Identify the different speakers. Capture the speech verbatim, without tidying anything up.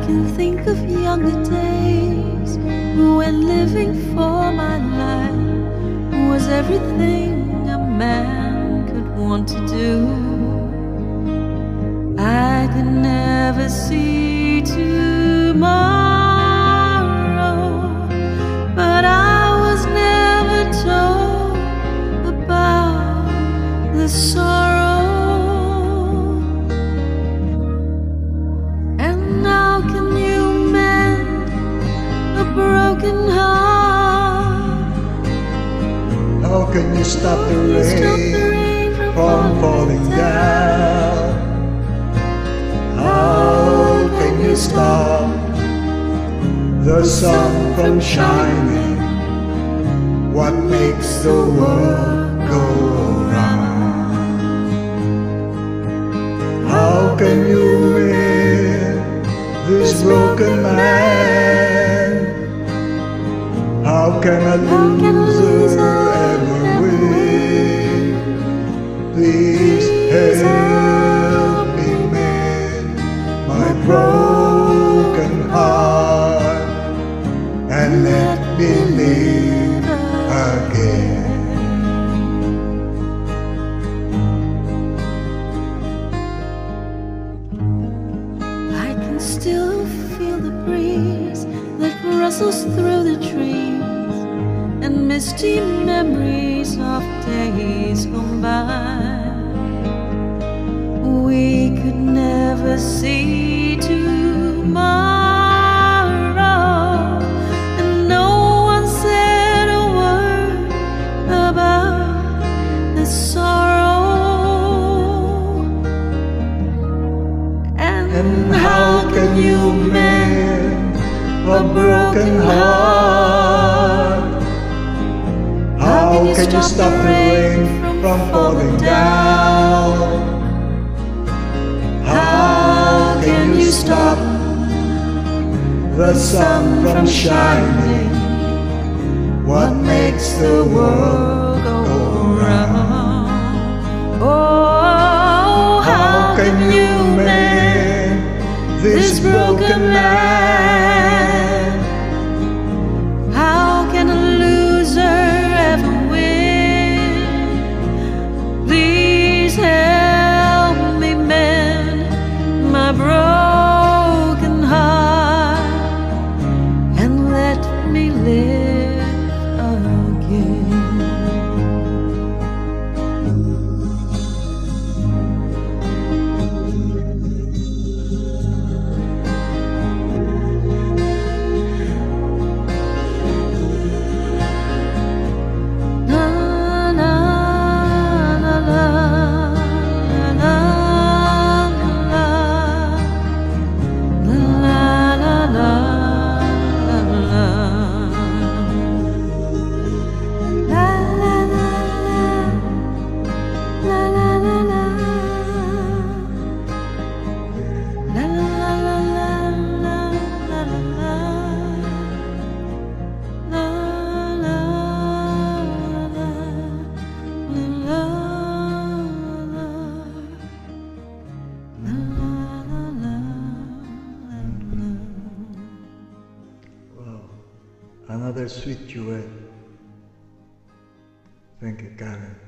Speaker 1: can think of younger days when living for my life was everything a man could want to do. I could never see tomorrow, but I was never told about the sorrow. And how can you mend a broken heart?
Speaker 2: How can you stop the rain from falling down? How can you stop the sun from shining? What makes the world go round? How can you mend this broken man? How can a loser ever win? Please help me mend my broken heart and let me live again.
Speaker 1: I can still feel the breeze that rustles through the trees, and misty memories of days gone by. We could never see tomorrow, and no one said a word about the sorrow. And,
Speaker 2: And how can you mend a broken heart? How can you stop the rain from falling down? How can you stop the sun from shining? What makes the world go round?
Speaker 1: Oh,
Speaker 2: How can you mend this broken man?
Speaker 1: How can a loser ever win? Please help me mend my broken heart and let me live again.
Speaker 2: Another sweet duet. Thank you, Karen.